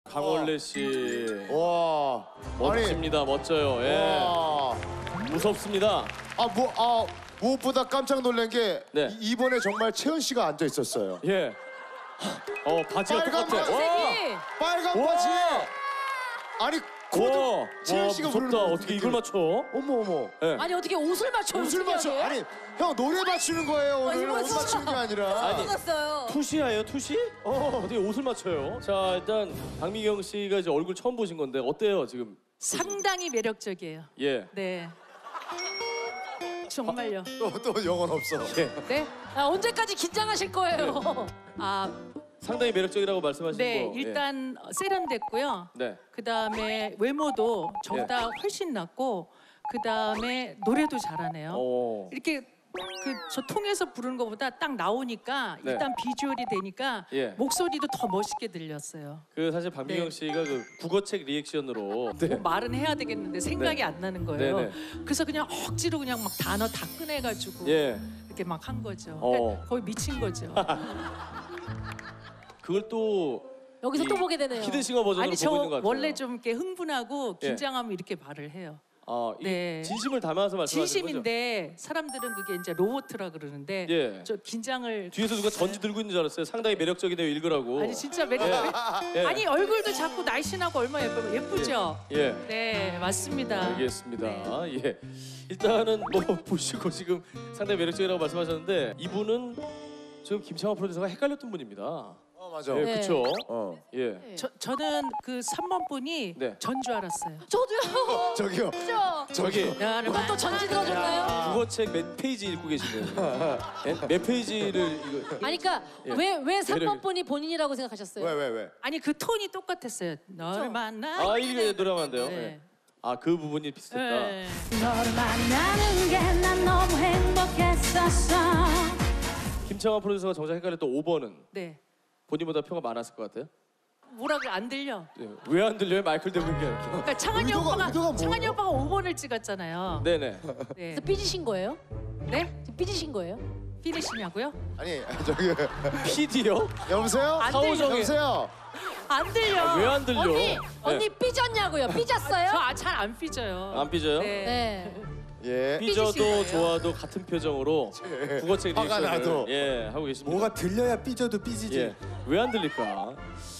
강원래 씨. 와. 멋집니다. 멋져요. 예. 와. 무섭습니다. 무엇보다 깜짝 놀란 게 네. 이번에 정말 채연 씨가 앉아 있었어요. 예. 바지가 빨간 똑같아. 바지. 와! 빨간 와! 바지에 아니 코도 채연 씨가 부르는 무섭다. 거 어떻게 이걸 느낌. 맞춰? 어머. 예. 아니 어떻게 옷을 맞춰? 옷을 맞춰. 아니 형 노래 맞추는 거예요 오늘. 이거 옷 맞추는 게 아니라. 아니. 었어요. 투시예요, 투시? 어떻게 옷을 맞춰요? 자, 일단 박미경 씨가 이제 얼굴 처음 보신 건데 어때요, 지금? 상당히 매력적이에요. 예. 네. 정말요. 또 영혼 없어. 예. 네. 언제까지 긴장하실 거예요? 아, 상당히 매력적이라고 말씀하신 네. 거. 일단 세련됐고요. 네. 그다음에 외모도 저보다 훨씬 낫고 그다음에 노래도 잘하네요. 이렇게 저 통해서 부르는 것보다 딱 나오니까 네. 일단 비주얼이 되니까 예. 목소리도 더 멋있게 들렸어요. 사실 박미경 네. 씨가 그 국어책 리액션으로 뭐 말은 해야 되겠는데 생각이 네. 안 나는 거예요. 네네. 그래서 그냥 억지로 그냥 막 단어 다 꺼내가지고 예. 이렇게 막 한 거죠. 어. 거의 미친 거죠. 그걸 또 여기서 또 보게 되네요. 히든싱어 버전으로 아니 저 보고 있는 것 같아요. 원래 좀 이렇게 흥분하고 예. 긴장하면 이렇게 말을 해요. 이게 네. 진심을 담아서 말씀하시는 거죠? 진심인데 사람들은 그게 이제 로봇이라 그러는데 예. 저 긴장을 뒤에서 누가 전지 들고 있는 줄 알았어요. 상당히 매력적이네요, 읽으라고. 아니 진짜 매력 예. 아니 얼굴도 자꾸 날씬하고 얼마나 예쁘죠? 예. 네 맞습니다. 알겠습니다. 네. 예. 일단은 뭐 보시고 지금 상당히 매력적이라고 말씀하셨는데 이분은 지금 김창완 프로듀서가 헷갈렸던 분입니다. 맞아. 예, 네. 그렇죠. 어. 예. 저는 그 3번 분이 네. 전 줄 알았어요. 저도요. 저기요. 저기 그것도 전지 들어줬나요? 국어책 몇 페이지 읽고 계시네요. 예? 몇 페이지를 이거 아니 그러니까 예. 왜 3번 매력이- 분이 본인이라고 생각하셨어요? 왜? 아니 그 톤이 똑같았어요. 너를 만나. 이거 노래하면 안 돼요. 네. 예. 그 부분이 비슷했다. 네. 너를 만나는 게 난 너무 행복했었어. 김창완 프로듀서가 정작 헷갈렸던 5번은 네. 본인보다 표가 많았을 것 같아요. 뭐라고 안 들려. 왜 안 들려요? 마이클 대고 얘기하는 그러니까 창한이 의도가 뭐예요? 창한이 오빠가 5번을 찍었잖아요. 네네. 네. 그래서 삐지신 거예요? 네? 지금 삐지신 거예요? 피디시냐고요? 아니 저기 PD요? 여보세요? 안 사오정이- 들려. 여보세요? 안 들려. 왜 안 들려? 언니 삐졌냐고요? 삐졌어요? 잘 안 삐져요. 안 삐져요? 네. 네. 예. 삐져도 삐지신 거예요? 좋아도 같은 표정으로 국어책 화가 리액션을 나도. 하고 계십니다. 뭐가 들려야 삐져도 삐지지. 왜 안 들릴까?